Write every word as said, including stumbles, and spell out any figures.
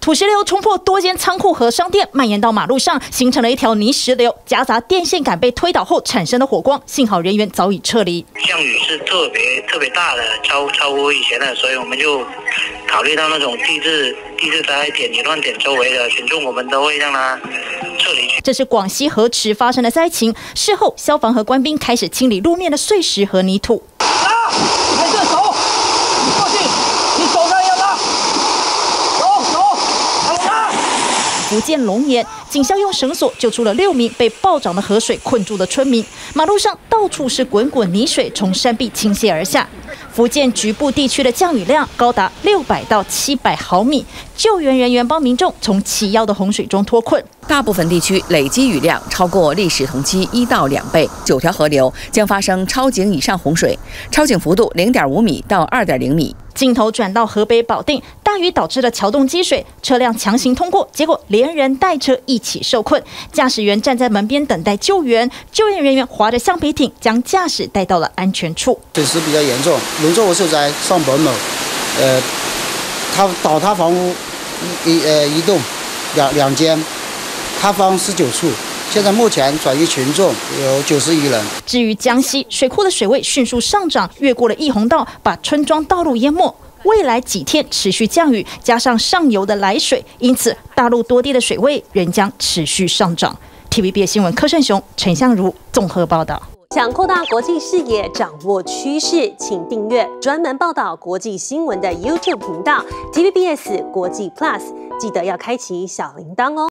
土石流冲破多间仓库和商店，蔓延到马路上，形成了一条泥石流，夹杂电线杆被推倒后产生的火光。幸好人员早已撤离。 降雨是特别特别大的，超超乎以前的，所以我们就考虑到那种地质地质灾害点、离乱点周围的群众，我们都会让他撤离去。 这是广西河池发生的灾情，事后消防和官兵开始清理路面的碎石和泥土。 啊！没事，手，你过去，你手上要拉，走走，好拉。 福建龙岩，警校用绳索救出了六名被暴涨的河水困住的村民。马路上到处是滚滚泥水，从山壁倾泻而下。福建局部地区的降雨量高达六百到七百毫米，救援人员帮民众从齐腰的洪水中脱困。 大部分地区累积雨量超过历史同期一到两倍，九条河流将发生超警以上洪水，超警幅度零点五米到二点零米。 镜头转到河北保定，大雨导致了桥洞积水，车辆强行通过，结果连人带车一起受困。驾驶员站在门边等待救援，救援人员划着橡皮艇将驾驶带到了安全处。 损失比较严重，农作物受灾上百亩，呃，它倒塌房屋一呃一栋，两两间，塌方十九处。现在目前转移群众有九十余人。 至于江西，水库的水位迅速上涨，越过了义洪道，把村庄道路淹没。未来几天持续降雨，加上上游的来水，因此大陆多地的水位仍将持续上涨。T V B 新闻柯胜雄、陈相如综合报道。 想扩大国际视野，掌握趋势，请订阅专门报道国际新闻的 YouTube 频道 T V B S 国际 Plus， 记得要开启小铃铛哦。